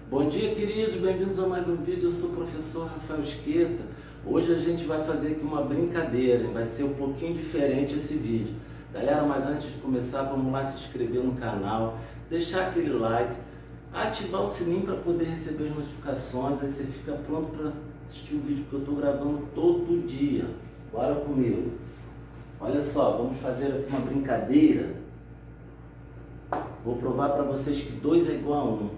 Bom dia, queridos, bem-vindos a mais um vídeo. Eu sou o professor Rafael Esqueta. Hoje a gente vai fazer aqui uma brincadeira, vai ser um pouquinho diferente esse vídeo. Galera, mas antes de começar, vamos lá se inscrever no canal, deixar aquele like, ativar o sininho para poder receber as notificações, aí você fica pronto para assistir o vídeo que eu estou gravando todo dia. Bora comigo. Olha só, vamos fazer aqui uma brincadeira. Vou provar para vocês que 2 é igual a 1.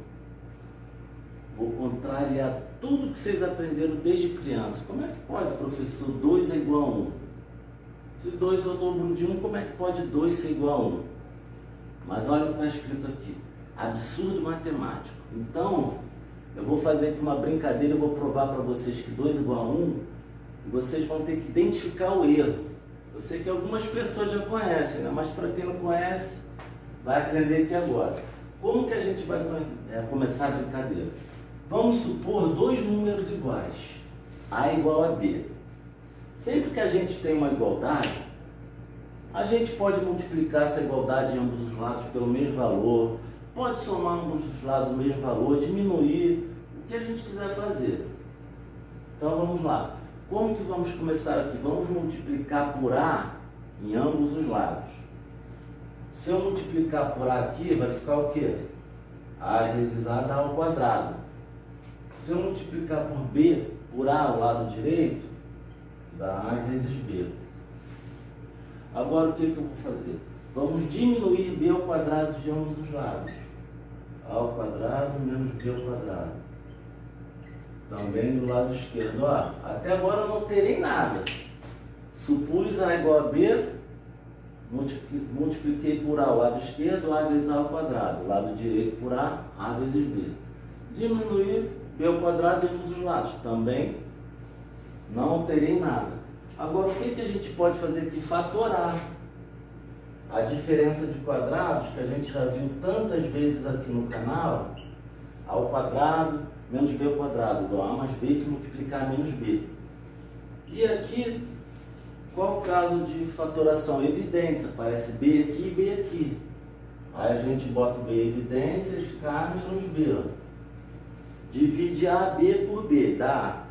Vou contrariar tudo que vocês aprenderam desde criança. Como é que pode, professor, 2 é igual a 1? Se 2 é o dobro de 1, como é que pode 2 ser igual a 1? Mas olha o que está escrito aqui. Absurdo matemático. Então, eu vou fazer aqui uma brincadeira, eu vou provar para vocês que 2 é igual a 1, e vocês vão ter que identificar o erro. Eu sei que algumas pessoas já conhecem, né? Mas para quem não conhece, vai aprender aqui agora. Como que a gente vai começar a brincadeira? Vamos supor 2 números iguais, A igual a B. Sempre que a gente tem uma igualdade, a gente pode multiplicar essa igualdade em ambos os lados pelo mesmo valor, pode somar ambos os lados o mesmo valor, diminuir, o que a gente quiser fazer. Então vamos lá. Como que vamos começar aqui? Vamos multiplicar por A em ambos os lados. Se eu multiplicar por A aqui, vai ficar o quê? A vezes A dá ao quadrado. Se eu multiplicar por B, por A ao lado direito, dá A vezes B. Agora o que eu vou fazer? Vamos diminuir B ao quadrado de ambos os lados. A ao quadrado menos B ao quadrado. Também do lado esquerdo. Ó, até agora eu não terei nada. Supus A igual a B, multipliquei por A ao lado esquerdo, A vezes A ao quadrado. Lado direito por A vezes B. Diminuir B ao quadrado de ambos os lados. Também não terei nada. Agora, o que a gente pode fazer aqui? Fatorar. A diferença de quadrados, que a gente já viu tantas vezes aqui no canal, A ao quadrado menos B ao quadrado, igual a mais B, que multiplicar menos B. E aqui, qual o caso de fatoração? Evidência, aparece B aqui e B aqui. Aí a gente bota o B em evidência e fica A menos B. Ó. Divide AB por B, dá A.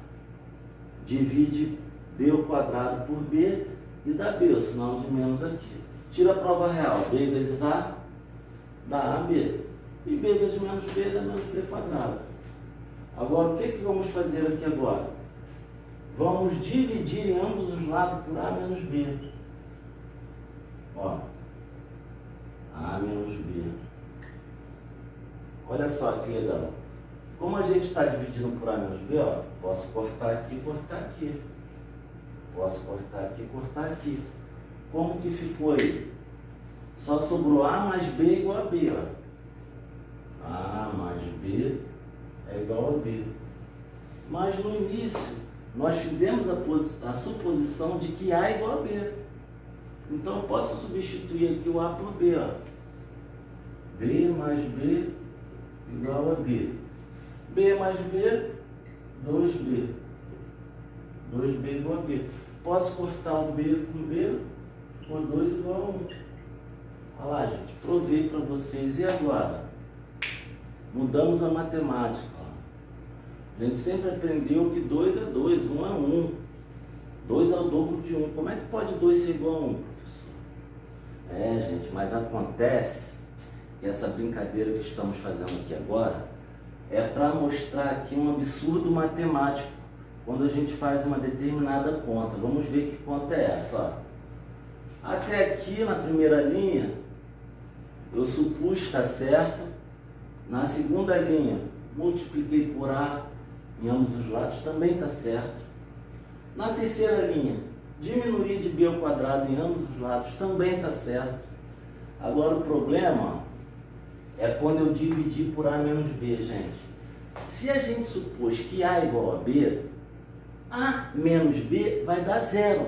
Divide B ao quadrado por B e dá B, o sinal de menos aqui. Tira a prova real, B vezes A dá AB. E B vezes menos B dá menos B quadrado. Agora, o que vamos fazer aqui agora? Vamos dividir em ambos os lados por A menos B. Ó, A menos B. Olha só que legal. Como a gente está dividindo por A menos B, ó, posso cortar aqui e cortar aqui. Posso cortar aqui e cortar aqui. Como que ficou aí? Só sobrou A mais B igual a B, ó. A mais B é igual a B. Mas no início, nós fizemos a suposição de que A é igual a B. Então eu posso substituir aqui o A por B, ó. B mais B igual a B. B mais B, 2B. 2B igual a B. Posso cortar o B com B, por 2 igual a 1. Olha lá, gente, provei para vocês. E agora? Mudamos a matemática. A gente sempre aprendeu que 2 é 2, 1 é 1. 2 é o dobro de 1. Como é que pode 2 ser igual a 1, professor? É, gente, mas acontece que essa brincadeira que estamos fazendo aqui agora é para mostrar aqui um absurdo matemático quando a gente faz uma determinada conta. Vamos ver que conta é essa. Ó. Até aqui na primeira linha, eu supus estar certo. Na segunda linha, multipliquei por A em ambos os lados, também está certo. Na terceira linha, diminuir de B ao quadrado em ambos os lados, também está certo. Agora o problema, ó, é quando eu dividir por A menos B, gente. Se a gente supôs que A é igual a B, A menos B vai dar 0.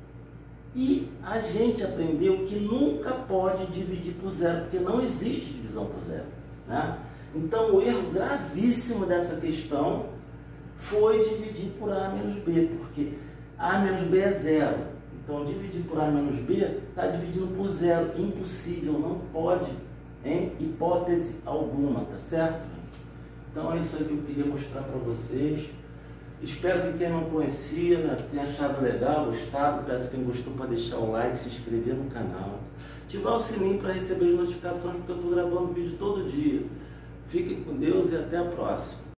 E a gente aprendeu que nunca pode dividir por 0, porque não existe divisão por 0. Né? Então o erro gravíssimo dessa questão foi dividir por A menos B, porque A menos B é 0. Então dividir por A menos B está dividindo por 0. Impossível, não pode, em hipótese alguma, tá certo, gente? Então é isso aí que eu queria mostrar para vocês. Espero que quem não conhecia, né, tenha achado legal, gostado. Peço quem gostou para deixar o like, se inscrever no canal. Ativar o sininho para receber as notificações, porque eu estou gravando vídeo todo dia. Fiquem com Deus e até a próxima.